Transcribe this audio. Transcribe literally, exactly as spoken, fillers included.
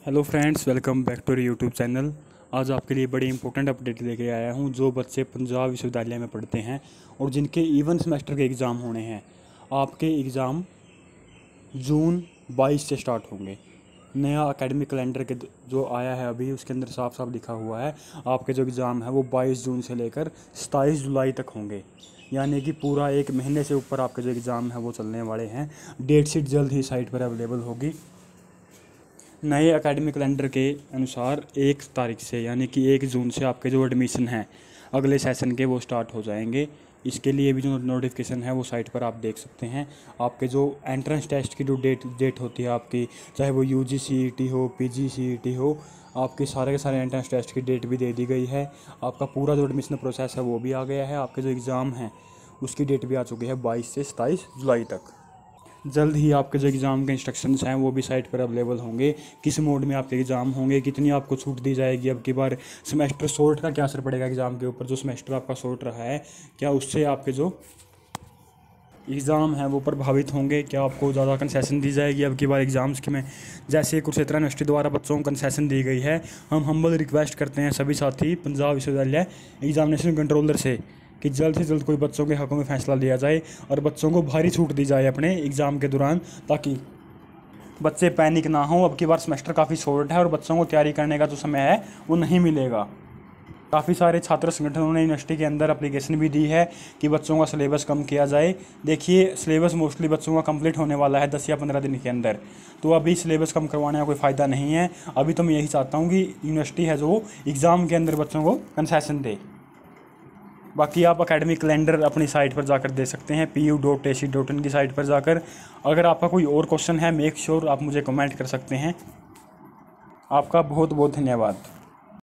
Hello friends, welcome back to YouTube channel. आज आपके लिए बड़ी इंपॉर्टेंट अपडेट लेके आया हूँ। जो बच्चे पंजाब विश्वविद्यालय में पढ़ते हैं और जिनके इवन सेमेस्टर के एग्ज़ाम होने हैं, आपके एग्ज़ाम जून बाईस से स्टार्ट होंगे। नया एकेडमिक कैलेंडर के जो आया है अभी, उसके अंदर साफ साफ लिखा हुआ है आपके जो एग्ज़ाम है वो बाईस जून से लेकर सत्ताईस जुलाई तक होंगे। यानी कि पूरा एक महीने से ऊपर आपके जो एग्ज़ाम है वो चलने वाले हैं। डेट शीट जल्द ही साइट पर अवेलेबल होगी। नए एकेडमिक कैलेंडर के अनुसार एक तारीख से यानी कि एक जून से आपके जो एडमिशन हैं अगले सेशन के वो स्टार्ट हो जाएंगे। इसके लिए भी जो नोटिफिकेशन है वो साइट पर आप देख सकते हैं। आपके जो एंट्रेंस टेस्ट की जो डेट डेट होती है आपकी, चाहे वो U G C E T हो, P G C E T हो, आपके सारे के सारे एंट्रेंस टेस्ट की डेट भी दे दी गई है। आपका पूरा जो एडमिशन प्रोसेस है वो भी आ गया है। आपके जो एग्ज़ाम हैं उसकी डेट भी आ चुकी है बाईस से सत्ताईस जुलाई तक। जल्द ही आपके जो एग्ज़ाम के इंस्ट्रक्शंस हैं वो भी साइट पर अवेलेबल होंगे। किस मोड में आपके एग्ज़ाम होंगे, कितनी आपको छूट दी जाएगी, अब की बार सेमेस्टर शॉर्ट का क्या असर पड़ेगा एग्ज़ाम के ऊपर, जो सेमेस्टर आपका शॉर्ट रहा है क्या उससे आपके जो एग्ज़ाम हैं वो प्रभावित होंगे, क्या आपको ज़्यादा कंसेशन दी जाएगी अब की बार एग्ज़ाम्स के में। जैसे कुरुक्षेत्र यूनिवर्सिटी द्वारा बच्चों को कंसेशन दी गई है, हम हम्बल रिक्वेस्ट करते हैं सभी साथी पंजाब विश्वविद्यालय एग्जामिनेशन कंट्रोलर से कि जल्द से जल्द कोई बच्चों के हक़ों में फ़ैसला लिया जाए और बच्चों को भारी छूट दी जाए अपने एग्ज़ाम के दौरान, ताकि बच्चे पैनिक ना हो। अब की बार सेमेस्टर काफ़ी शॉर्ट है और बच्चों को तैयारी करने का जो समय है वो नहीं मिलेगा। काफ़ी सारे छात्र संगठनों ने यूनिवर्सिटी के अंदर एप्लीकेशन भी दी है कि बच्चों का सिलेबस कम किया जाए। देखिए, सिलेबस मोस्टली बच्चों का कंप्लीट होने वाला है दस या पंद्रह दिन के अंदर, तो अभी सिलेबस कम करवाने का कोई फ़ायदा नहीं है। अभी तो मैं यही चाहता हूँ कि यूनिवर्सिटी है जो एग्ज़ाम के अंदर बच्चों को कंसेशन दे। बाकी आप एकेडमिक कैलेंडर अपनी साइट पर जाकर दे सकते हैं, P U dot A C dot in की साइट पर जाकर। अगर आपका कोई और क्वेश्चन है, मेक श्योर आप मुझे कमेंट कर सकते हैं। आपका बहुत बहुत धन्यवाद।